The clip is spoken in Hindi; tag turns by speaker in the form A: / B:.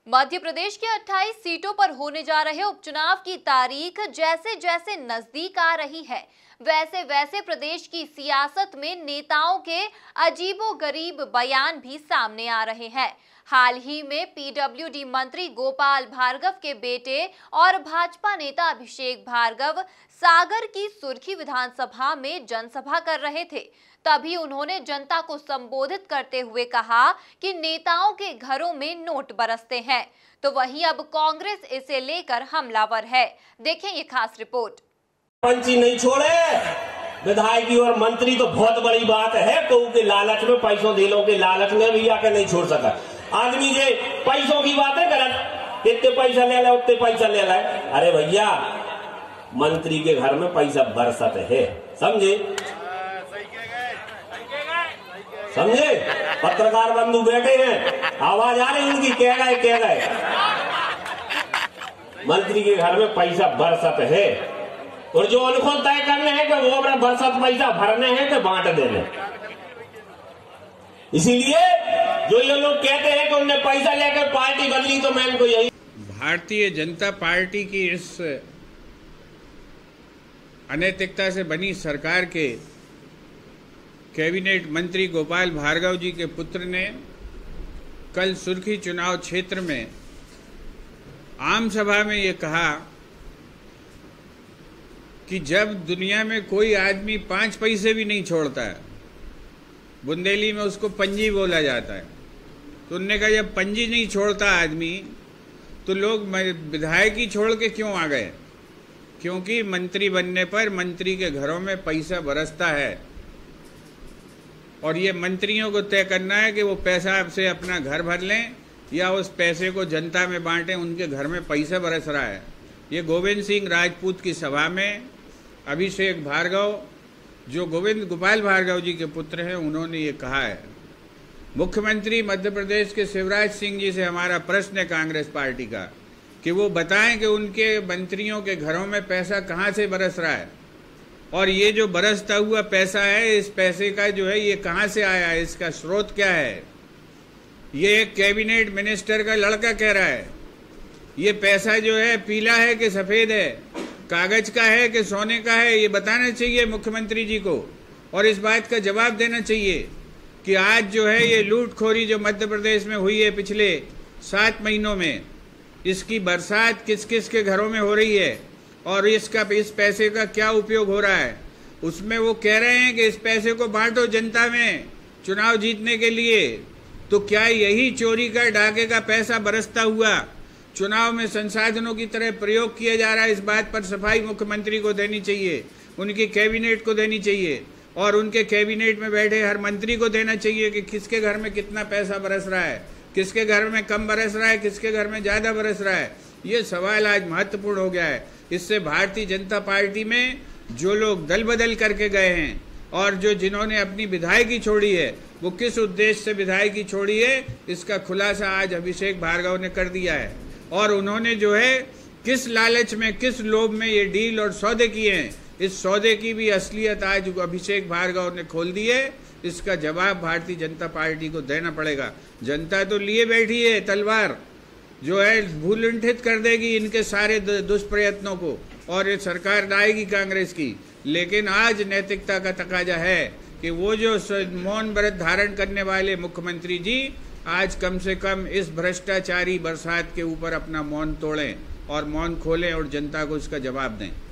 A: मध्य प्रदेश के 28 सीटों पर होने जा रहे उपचुनाव की तारीख जैसे जैसे नजदीक आ रही है, वैसे वैसे प्रदेश की सियासत में नेताओं के अजीबोगरीब बयान भी सामने आ रहे हैं। हाल ही में पीडब्ल्यूडी मंत्री गोपाल भार्गव के बेटे और भाजपा नेता अभिषेक भार्गव सागर की सुर्खी विधानसभा में जनसभा कर रहे थे। तभी उन्होंने जनता को संबोधित करते हुए कहा कि नेताओं के घरों में नोट बरसते हैं, तो वहीं अब कांग्रेस इसे लेकर हमलावर है। देखें ये खास रिपोर्ट।
B: पंची नहीं छोड़े विधायक और मंत्री तो बहुत बड़ी बात है। कहू के लालच में, पैसों दिलों के लालच में भी आके नहीं छोड़ सका आदमी। जे पैसों की बात है गलत, इतने पैसा ले ला उतने पैसा ले ला। अरे भैया, मंत्री के घर में पैसा बरसत है, समझे समझे। पत्रकार बंधु बैठे हैं, आवाज आ रही उनकी, कह गए मंत्री के घर में पैसा बरसत है। और जो उनको तय करने हैं कि वो अपना बरसत पैसा भरने हैं कि बांट देने। इसीलिए जो ये लोग कहते हैं कि उन्होंने पैसा लेकर पार्टी बदली, तो मैं इनको यही।
C: भारतीय जनता पार्टी की इस अनैतिकता से बनी सरकार के कैबिनेट मंत्री गोपाल भार्गव जी के पुत्र ने कल सुर्खी चुनाव क्षेत्र में आम सभा में ये कहा कि जब दुनिया में कोई आदमी 5 पैसे भी नहीं छोड़ता है, बुंदेली में उसको पंजी बोला जाता है, तो उन्होंने कहा जब पंजी नहीं छोड़ता आदमी तो लोग विधायकी छोड़ के क्यों आ गए? क्योंकि मंत्री बनने पर मंत्री के घरों में पैसा बरसता है और ये मंत्रियों को तय करना है कि वो पैसा से अपना घर भर लें या उस पैसे को जनता में बांटें। उनके घर में पैसा बरस रहा है। ये गोविंद सिंह राजपूत की सभा में अभिषेक भार्गव, जो गोपाल भार्गव जी के पुत्र हैं, उन्होंने ये कहा है। मुख्यमंत्री मध्य प्रदेश के शिवराज सिंह जी से हमारा प्रश्न है कांग्रेस पार्टी का कि वो बताएं कि उनके मंत्रियों के घरों में पैसा कहाँ से बरस रहा है और ये जो बरसता हुआ पैसा है, इस पैसे का जो है ये कहाँ से आया है, इसका स्रोत क्या है। ये एक कैबिनेट मिनिस्टर का लड़का कह रहा है ये पैसा जो है पीला है कि सफेद है, कागज का है कि सोने का है, ये बताना चाहिए मुख्यमंत्री जी को और इस बात का जवाब देना चाहिए कि आज जो है ये लूटखोरी जो मध्य प्रदेश में हुई है पिछले 7 महीनों में, इसकी बरसात किस किस के घरों में हो रही है और इस पैसे का क्या उपयोग हो रहा है। उसमें वो कह रहे हैं कि इस पैसे को बांटो जनता में चुनाव जीतने के लिए। तो क्या यही चोरी का, डाके का पैसा बरसता हुआ चुनाव में संसाधनों की तरह प्रयोग किया जा रहा है? इस बात पर सफाई मुख्यमंत्री को देनी चाहिए, उनकी कैबिनेट को देनी चाहिए और उनके कैबिनेट में बैठे हर मंत्री को देना चाहिए कि किसके घर में कितना पैसा बरस रहा है, किसके घर में कम बरस रहा है, किसके घर में ज़्यादा बरस रहा है। ये सवाल आज महत्वपूर्ण हो गया है। इससे भारतीय जनता पार्टी में जो लोग दल बदल करके गए हैं और जिन्होंने अपनी विधायकी छोड़ी है, वो किस उद्देश्य से विधायकी छोड़ी है, इसका खुलासा आज अभिषेक भार्गव ने कर दिया है। और उन्होंने जो है किस लालच में, किस लोभ में ये डील और सौदे किए हैं, इस सौदे की भी असलियत आज अभिषेक भार्गव ने खोल दी है। इसका जवाब भारतीय जनता पार्टी को देना पड़ेगा। जनता तो लिए बैठी है तलवार, जो है भूलुंठित कर देगी इनके सारे दुष्प्रयत्नों को और ये सरकार लाएगी कांग्रेस की। लेकिन आज नैतिकता का तकाजा है कि वो जो मौन व्रत धारण करने वाले मुख्यमंत्री जी आज कम से कम इस भ्रष्टाचारी बरसात के ऊपर अपना मौन तोड़ें और मौन खोलें और जनता को इसका जवाब दें।